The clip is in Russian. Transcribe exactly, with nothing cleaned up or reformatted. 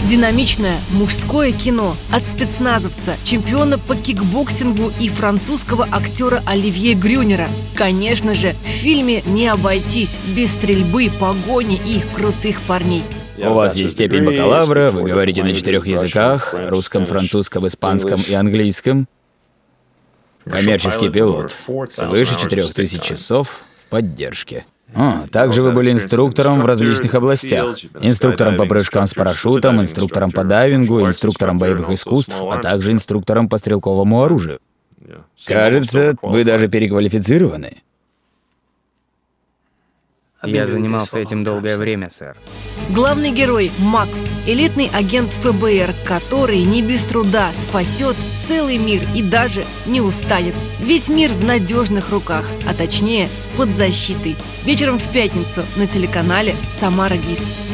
Динамичное мужское кино от спецназовца, чемпиона по кикбоксингу и французского актера Оливье Грюнера. Конечно же, в фильме не обойтись без стрельбы, погони и крутых парней. У вас есть степень бакалавра, вы говорите на четырех языках: русском, французском, испанском и английском. Коммерческий пилот. Свыше четырёх тысяч часов в поддержке. А, также вы были инструктором в различных областях. Инструктором по прыжкам с парашютом, инструктором по дайвингу, инструктором боевых искусств, а также инструктором по стрелковому оружию. Кажется, вы даже переквалифицированы. Я занимался этим долгое время, сэр. Главный герой Макс, элитный агент эф бэ эр, который не без труда спасет целый мир и даже не устанет. Ведь мир в надежных руках, а точнее под защитой. Вечером в пятницу на телеканале «Самара ГИС».